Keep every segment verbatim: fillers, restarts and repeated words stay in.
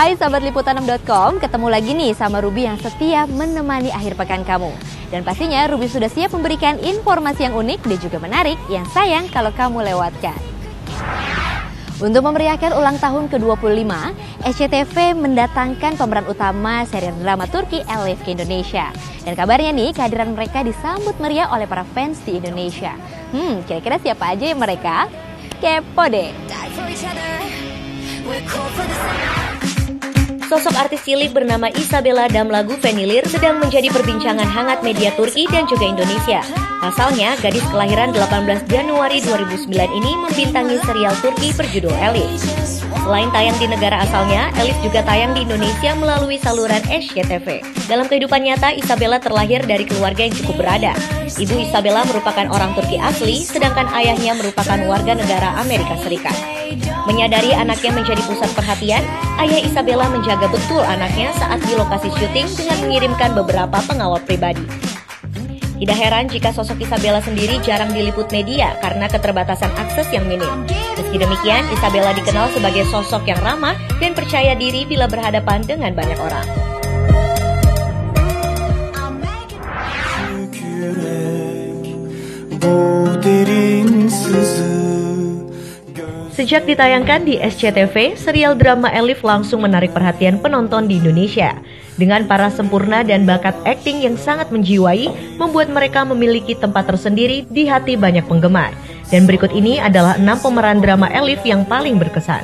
Hai sahabat liputan enam dot com, ketemu lagi nih sama Ruby yang setia menemani akhir pekan kamu. Dan pastinya Ruby sudah siap memberikan informasi yang unik dan juga menarik yang sayang kalau kamu lewatkan. Untuk memeriahkan ulang tahun ke dua puluh lima, S C T V mendatangkan pemeran utama serial drama Turki Elif ke Indonesia. Dan kabarnya nih, kehadiran mereka disambut meriah oleh para fans di Indonesia. Hmm, kira-kira siapa aja ya mereka? Kepo deh! Sosok artis cilik bernama Isabella Damlagu Fenilir sedang menjadi perbincangan hangat media Turki dan juga Indonesia. Pasalnya, gadis kelahiran delapan belas Januari dua ribu sembilan ini membintangi serial Turki berjudul Elif. Selain tayang di negara asalnya, Elif juga tayang di Indonesia melalui saluran S C T V. Dalam kehidupan nyata, Isabella terlahir dari keluarga yang cukup berada. Ibu Isabella merupakan orang Turki asli, sedangkan ayahnya merupakan warga negara Amerika Serikat. Menyadari anaknya menjadi pusat perhatian, ayah Isabella menjaga betul anaknya saat di lokasi syuting dengan mengirimkan beberapa pengawal pribadi. Tidak heran jika sosok Isabella sendiri jarang diliput media karena keterbatasan akses yang minim. Meski demikian, Isabella dikenal sebagai sosok yang ramah dan percaya diri bila berhadapan dengan banyak orang. Sejak ditayangkan di S C T V, serial drama Elif langsung menarik perhatian penonton di Indonesia. Dengan para sempurna dan bakat akting yang sangat menjiwai, membuat mereka memiliki tempat tersendiri di hati banyak penggemar. Dan berikut ini adalah enam pemeran drama Elif yang paling berkesan.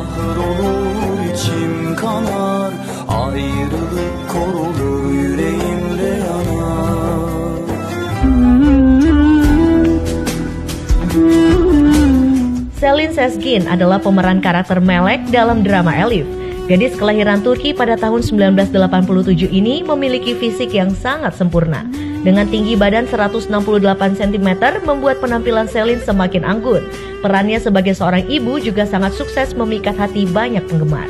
Selin Sezgin adalah pemeran karakter Melek dalam drama Elif. Gadis kelahiran Turki pada tahun sembilan belas delapan puluh tujuh ini memiliki fisik yang sangat sempurna. Dengan tinggi badan seratus enam puluh delapan sentimeter membuat penampilan Selin semakin anggun. Perannya sebagai seorang ibu juga sangat sukses memikat hati banyak penggemar.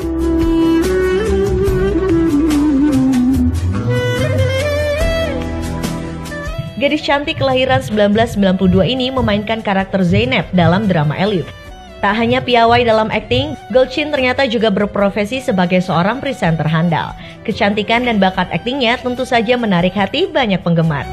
Gadis cantik kelahiran sembilan belas sembilan puluh dua ini memainkan karakter Zeynep dalam drama Elif. Tak hanya piawai dalam akting, Gülçin ternyata juga berprofesi sebagai seorang presenter handal. Kecantikan dan bakat aktingnya tentu saja menarik hati banyak penggemar.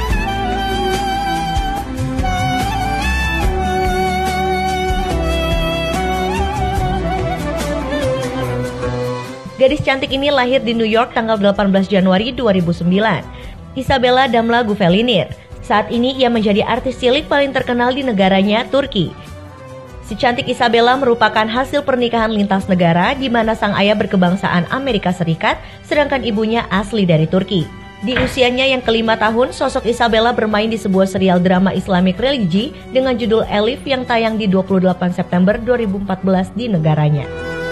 Gadis cantik ini lahir di New York tanggal delapan belas Januari dua ribu sembilan. Isabella Damlagu Fenilir. Saat ini ia menjadi artis cilik paling terkenal di negaranya, Turki. Si cantik Isabella merupakan hasil pernikahan lintas negara di mana sang ayah berkebangsaan Amerika Serikat, sedangkan ibunya asli dari Turki. Di usianya yang kelima tahun, sosok Isabella bermain di sebuah serial drama Islamic religi dengan judul Elif yang tayang di dua puluh delapan September dua ribu empat belas di negaranya.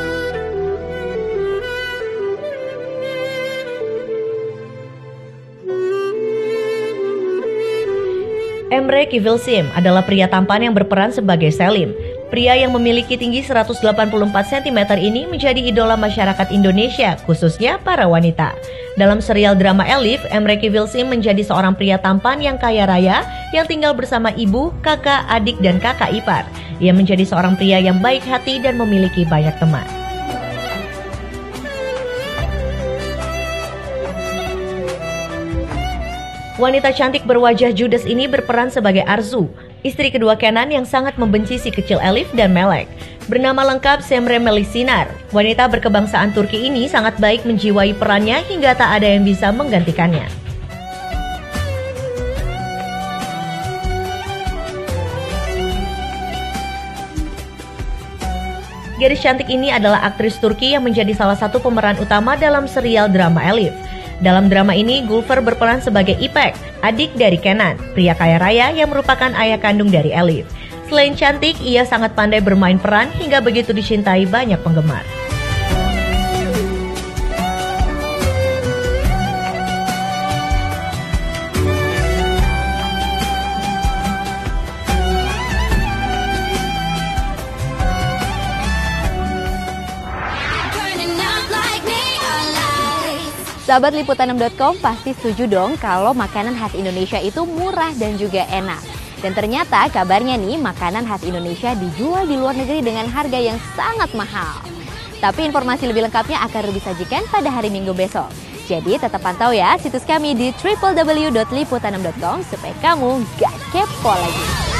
Emre Kivilsim adalah pria tampan yang berperan sebagai Selim. Pria yang memiliki tinggi seratus delapan puluh empat sentimeter ini menjadi idola masyarakat Indonesia, khususnya para wanita. Dalam serial drama Elif, Emre Kivilsim menjadi seorang pria tampan yang kaya raya yang tinggal bersama ibu, kakak, adik, dan kakak ipar. Ia menjadi seorang pria yang baik hati dan memiliki banyak teman. Wanita cantik berwajah judes ini berperan sebagai Arzu, istri kedua Kenan yang sangat membenci si kecil Elif dan Melek. Bernama lengkap Semre Melisinar, wanita berkebangsaan Turki ini sangat baik menjiwai perannya hingga tak ada yang bisa menggantikannya. Gadis cantik ini adalah aktris Turki yang menjadi salah satu pemeran utama dalam serial drama Elif. Dalam drama ini, Gulfer berperan sebagai Ipek, adik dari Kenan, pria kaya raya yang merupakan ayah kandung dari Elif. Selain cantik, ia sangat pandai bermain peran hingga begitu dicintai banyak penggemar. Sahabat liputan enam dot com pasti setuju dong kalau makanan khas Indonesia itu murah dan juga enak. Dan ternyata kabarnya nih makanan khas Indonesia dijual di luar negeri dengan harga yang sangat mahal. Tapi informasi lebih lengkapnya akan Ruby sajikan pada hari Minggu besok. Jadi tetap pantau ya situs kami di w w w dot liputanam dot com supaya kamu gak kepo lagi.